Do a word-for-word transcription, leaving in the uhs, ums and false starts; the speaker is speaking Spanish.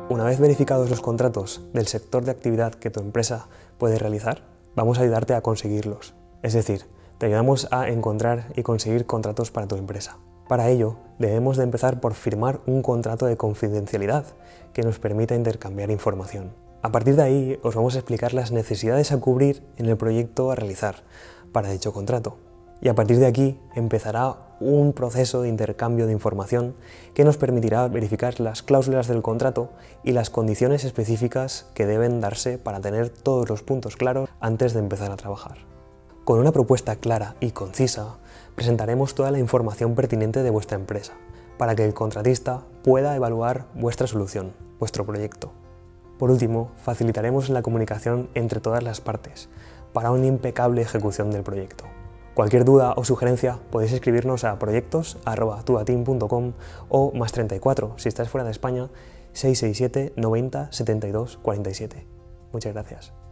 Una vez verificados los contratos del sector de actividad que tu empresa puede realizar, vamos a ayudarte a conseguirlos. Es decir, te ayudamos a encontrar y conseguir contratos para tu empresa. Para ello, debemos de empezar por firmar un contrato de confidencialidad que nos permita intercambiar información. A partir de ahí, os vamos a explicar las necesidades a cubrir en el proyecto a realizar para dicho contrato. Y a partir de aquí empezará un proceso de intercambio de información que nos permitirá verificar las cláusulas del contrato y las condiciones específicas que deben darse para tener todos los puntos claros antes de empezar a trabajar. Con una propuesta clara y concisa, presentaremos toda la información pertinente de vuestra empresa para que el contratista pueda evaluar vuestra solución, vuestro proyecto. Por último, facilitaremos la comunicación entre todas las partes para una impecable ejecución del proyecto. Cualquier duda o sugerencia podéis escribirnos a proyectos arroba tuateam punto com o más treinta y cuatro si estás fuera de España, seiscientos sesenta y siete noventa setenta y dos cuarenta y siete. Muchas gracias.